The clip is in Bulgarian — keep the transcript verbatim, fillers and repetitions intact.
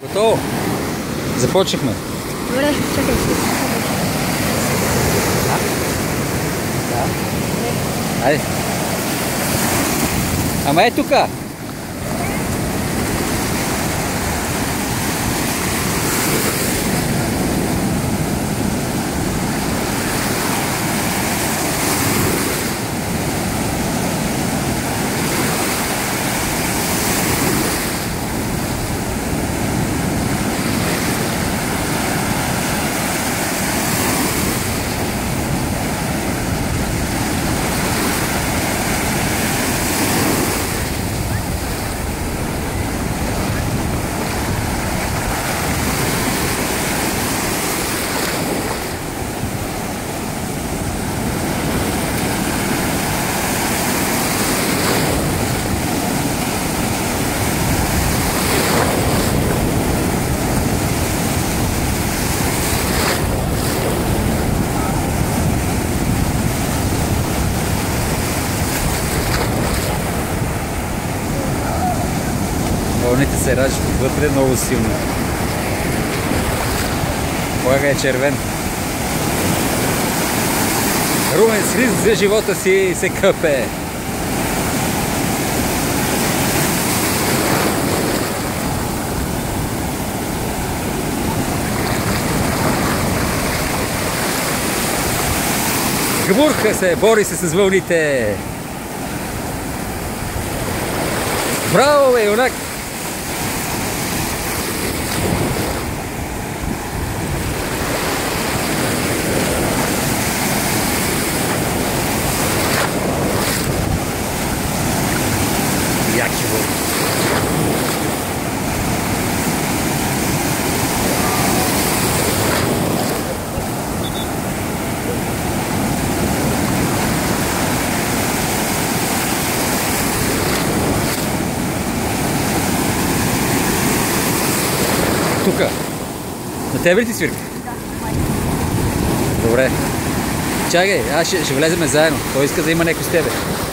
Готово? Започнахме. Добре, чакай. Да. Айде. Ама е тука. Вълните се раждат вътре много силно. Флага е червен. Румен с риск за живота си се къпе. Гмурка се, бори се с вълните. Браво, бе, юнак! Яки вълни. Тука. На тебе ли ти свирка? Да. Добре. Чакай, аз ще, ще влеземе заедно. Той иска да има някой с тебе.